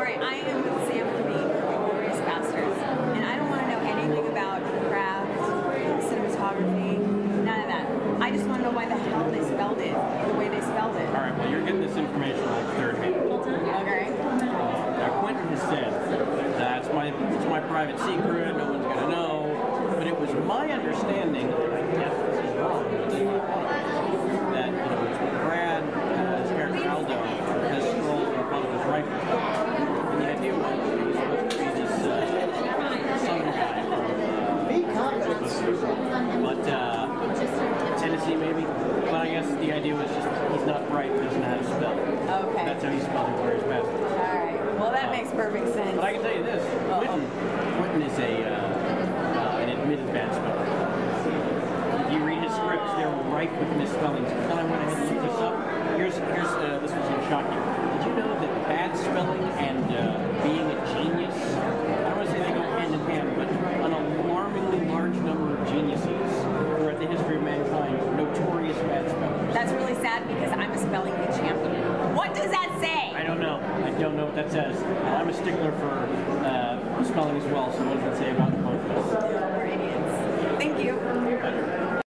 Alright, I am Samm Levine from Glorious Bastards, and I don't want to know anything about craft, cinematography, none of that. I just want to know why the hell they spelled it the way they spelled it. Alright, well you're getting this information like third hand. Okay. Now Quentin has said, it's my private secret, no one's gonna know, but it was my understanding, and I guess this is wrong, that Brad, his character Aldo, has strolled in front of his rifle. And the idea was he was supposed to be this southern guy from Tennessee maybe, but I guess the idea was just he's not bright, he doesn't know how to spell. Okay. That's how he's spelling Glorious Bastards. Alright. Well, that makes perfect sense. But I can tell you this, Quentin is an admitted bad speller. If you read his scripts, they're rife with misspellings. Then I went ahead and looked this up. Here's this was going to shock you. Did you know that bad spelling and being a genius, I don't want to say they go hand in hand, but an alarmingly large number of geniuses throughout the history of mankind, notorious bad spellers. That's really sad because I'm a spelling bee champion. What does that say? I don't know. I don't know what that says. I'm a stickler for spelling as well, so what does that say about both of us?